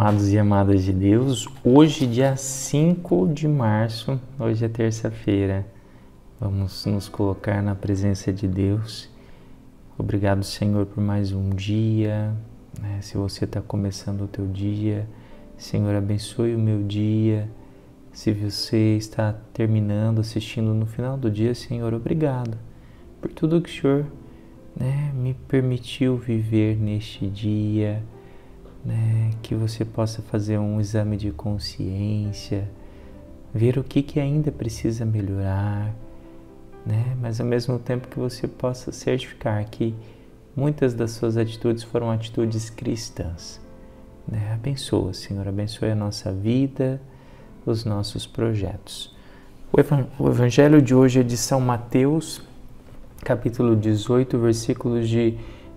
Amados e amadas de Deus, hoje dia 5 de março, hoje é terça-feira, vamos nos colocar na presença de Deus. Obrigado, Senhor, por mais um dia, Se você está começando o teu dia, Senhor, abençoe o meu dia. Se você está terminando, assistindo no final do dia, Senhor, obrigado por tudo que o Senhor me permitiu viver neste dia, que você possa fazer um exame de consciência, ver o que ainda precisa melhorar, mas ao mesmo tempo que você possa certificar que muitas das suas atitudes foram atitudes cristãs. Abençoa, Senhor, abençoe a nossa vida, os nossos projetos. O Evangelho de hoje é de São Mateus, capítulo 18, versículos de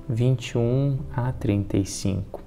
21 a 35.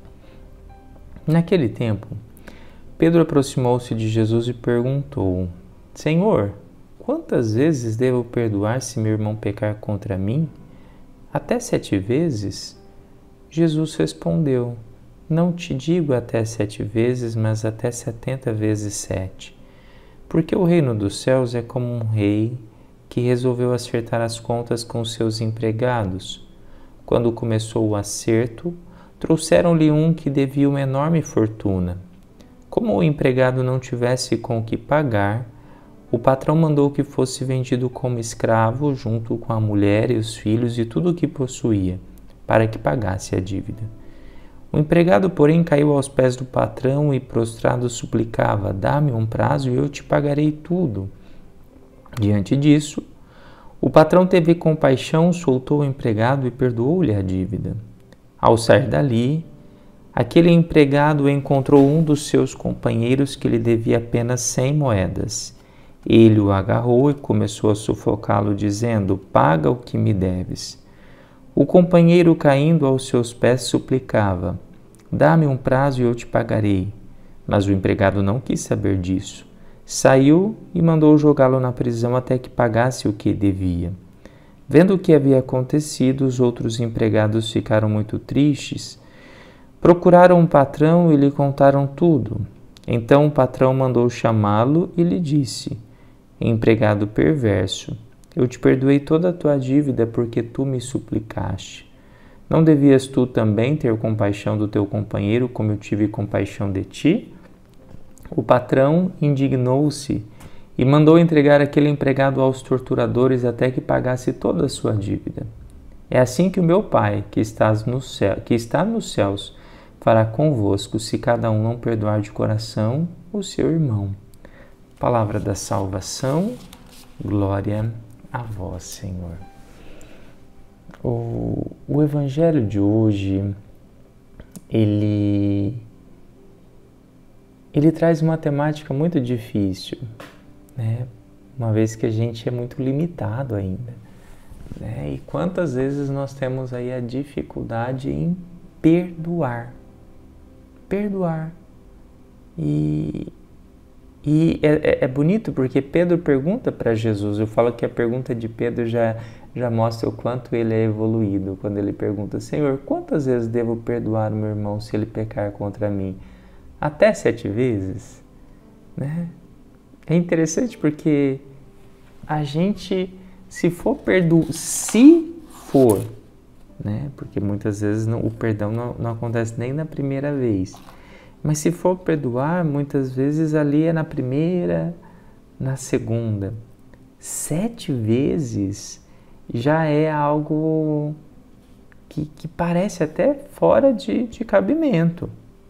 Naquele tempo, Pedro aproximou-se de Jesus e perguntou: Senhor, quantas vezes devo perdoar se meu irmão pecar contra mim? Até 7 vezes? Jesus respondeu: Não te digo até 7 vezes, mas até 70 vezes 7. Porque o reino dos céus é como um rei que resolveu acertar as contas com seus empregados. Quando começou o acerto, trouxeram-lhe um que devia uma enorme fortuna. Como o empregado não tivesse com o que pagar, o patrão mandou que fosse vendido como escravo junto com a mulher e os filhos e tudo o que possuía, para que pagasse a dívida. O empregado, porém, caiu aos pés do patrão e, prostrado, suplicava: Dá-me um prazo e eu te pagarei tudo. Diante disso, o patrão teve compaixão, soltou o empregado e perdoou-lhe a dívida. Ao sair dali, aquele empregado encontrou um dos seus companheiros que lhe devia apenas 100 moedas. Ele o agarrou e começou a sufocá-lo, dizendo: Paga o que me deves. O companheiro, caindo aos seus pés, suplicava: Dá-me um prazo e eu te pagarei. Mas o empregado não quis saber disso. Saiu e mandou jogá-lo na prisão até que pagasse o que devia. Vendo o que havia acontecido, os outros empregados ficaram muito tristes. Procuraram o patrão e lhe contaram tudo. Então o patrão mandou chamá-lo e lhe disse: Empregado perverso, eu te perdoei toda a tua dívida porque tu me suplicaste. Não devias tu também ter compaixão do teu companheiro como eu tive compaixão de ti? O patrão indignou-se e mandou entregar aquele empregado aos torturadores até que pagasse toda a sua dívida. É assim que o meu Pai, que está nos céus, fará convosco, se cada um não perdoar de coração o seu irmão. Palavra da salvação, glória a vós, Senhor. O Evangelho de hoje, ele traz uma temática muito difícil, uma vez que a gente é muito limitado ainda, E quantas vezes nós temos aí a dificuldade em perdoar. E é bonito porque Pedro pergunta para Jesus. Eu falo que a pergunta de Pedro já mostra o quanto ele é evoluído. Quando ele pergunta: Senhor, quantas vezes devo perdoar o meu irmão se ele pecar contra mim? Até 7 vezes? É interessante porque a gente, se for, porque muitas vezes o perdão não acontece nem na primeira vez. Mas se for perdoar, muitas vezes ali é na primeira, na segunda. 7 vezes já é algo que parece até fora de cabimento,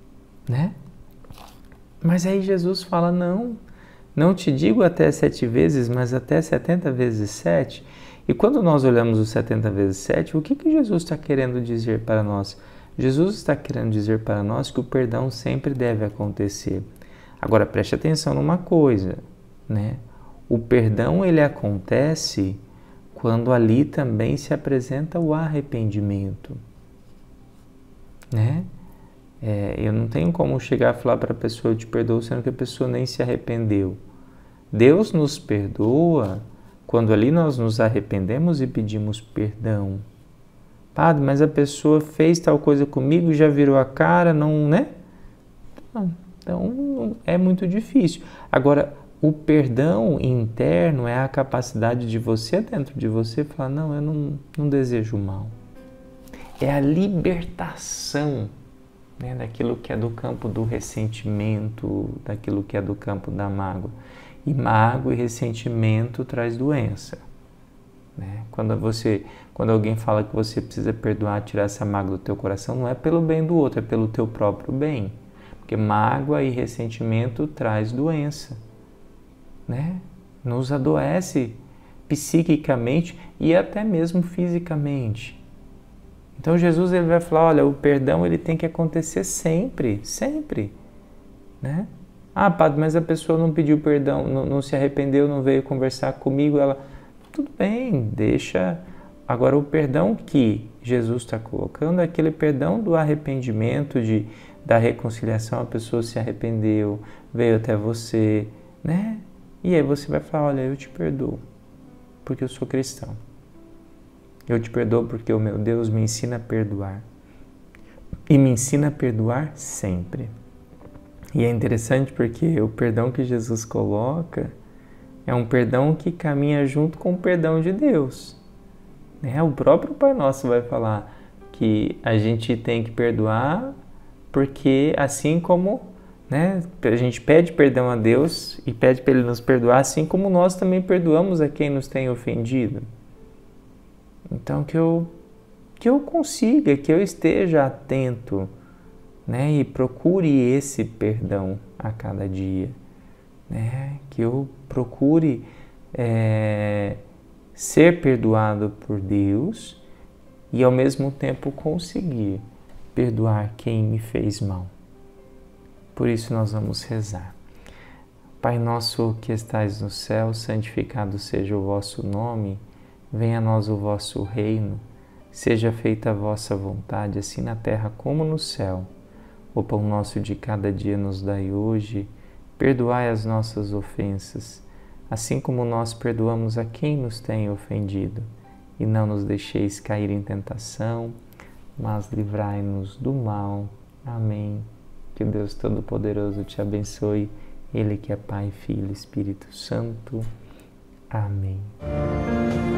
Mas aí Jesus fala: não te digo até 7 vezes, mas até 70 vezes 7. E quando nós olhamos os 70 vezes 7, o que Jesus está querendo dizer para nós? Jesus está querendo dizer para nós que o perdão sempre deve acontecer. Agora, preste atenção numa coisa, O perdão, ele acontece quando ali também se apresenta o arrependimento, Eu não tenho como chegar a falar para a pessoa: eu te perdoo, sendo que a pessoa nem se arrependeu. Deus nos perdoa quando ali nós nos arrependemos e pedimos perdão. Padre, mas a pessoa fez tal coisa comigo, já virou a cara, não, Então é muito difícil. Agora, o perdão interno é a capacidade de você, dentro de você, falar: não, eu não desejo mal. É a libertação, né, daquilo que é do campo do ressentimento, daquilo que é do campo da mágoa. E mágoa e ressentimento traz doença. Né? Quando alguém fala que você precisa perdoar, tirar essa mágoa do teu coração, não é pelo bem do outro, é pelo teu próprio bem. Porque mágoa e ressentimento traz doença. Né? Nos adoece psiquicamente e até mesmo fisicamente. Então Jesus ele vai falar: olha, o perdão ele tem que acontecer sempre, sempre. Né? Ah, padre, mas a pessoa não pediu perdão, não se arrependeu, não veio conversar comigo, tudo bem, deixa. Agora, o perdão que Jesus está colocando é aquele perdão do arrependimento, da reconciliação. A pessoa se arrependeu, veio até você, né? E aí você vai falar: olha, eu te perdoo, porque eu sou cristão. Eu te perdoo porque o meu Deus me ensina a perdoar. E me ensina a perdoar sempre. E é interessante porque o perdão que Jesus coloca é um perdão que caminha junto com o perdão de Deus. O próprio Pai Nosso vai falar que a gente tem que perdoar porque assim como, né, a gente pede perdão a Deus e pede para Ele nos perdoar, assim como nós também perdoamos a quem nos tem ofendido. Então que eu consiga, que eu esteja atento, né, e procure esse perdão a cada dia. Né, que eu procure ser perdoado por Deus e ao mesmo tempo conseguir perdoar quem me fez mal. Por isso nós vamos rezar. Pai nosso que estais no céu, santificado seja o vosso nome, venha a nós o vosso reino, seja feita a vossa vontade, assim na terra como no céu. O pão nosso de cada dia nos dai hoje, perdoai as nossas ofensas, assim como nós perdoamos a quem nos tem ofendido. E não nos deixeis cair em tentação, mas livrai-nos do mal. Amém. Que Deus Todo-Poderoso te abençoe, Ele que é Pai, Filho e Espírito Santo. Amém.